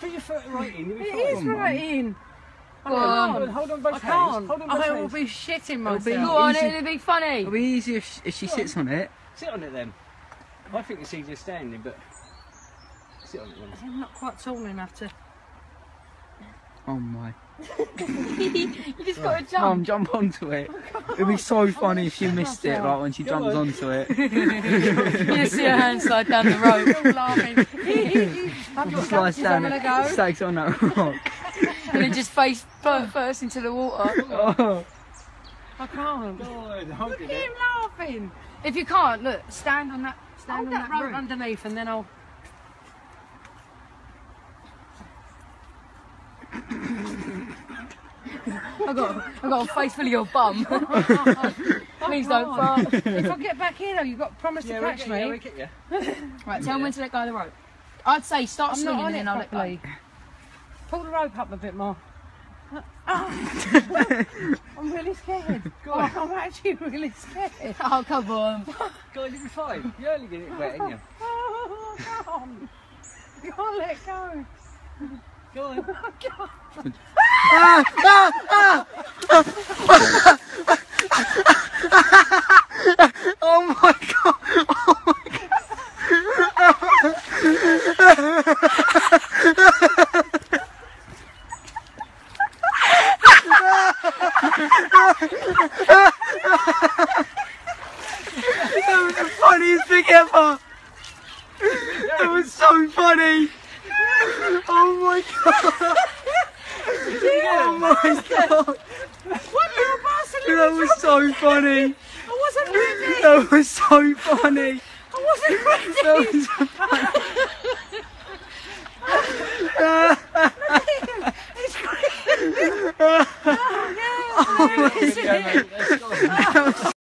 put your foot right in. You'll be It fine. is right in. Hold on, hold on both I hands. can't. Hold on both I hands. will be shitting It'll be- myself. Go on, Easy. it'll be funny. It'll be easier if she sits on it. Sit on it then. I think it's easier standing, but sit on it then. I'm not quite tall enough to. Oh my. You just got to Come jump. jump onto it. It'd be so funny if she missed it, right, when she Go jumps on. onto it. You just see her hand slide down the road. All laughing. I've got Slice duckies, down I'm it, gonna go. stags on that rock. And then just face first into the water. Oh. I can't. Good, hold Look it at there. him laughing. If you can't, look, stand on that. Hold Stand on that that rope rope. underneath and then I'll. I've got a face full of your bum. Please don't fart. If I get back here though, you've got to promise to Yeah, catch yeah, me. we get you. Right, tell me when to let go of the rope. I'd say start I'm swinging not on and it then I'll let go. properly. Pull the rope up a bit more. I'm really scared. I'm actually really scared. Oh, come on. God, you'll be fine. You only get it wet, ain't you? Oh, come on. You can't let go. Go on. Oh my god! Oh my That was the funniest thing ever! That was so funny! Oh my god! Oh my god! What little bastard? That was so funny! I wasn't ready. That was so funny! I wasn't ready. That was so funny! It's crazy. Oh, yeah. Yeah, mate, let's go.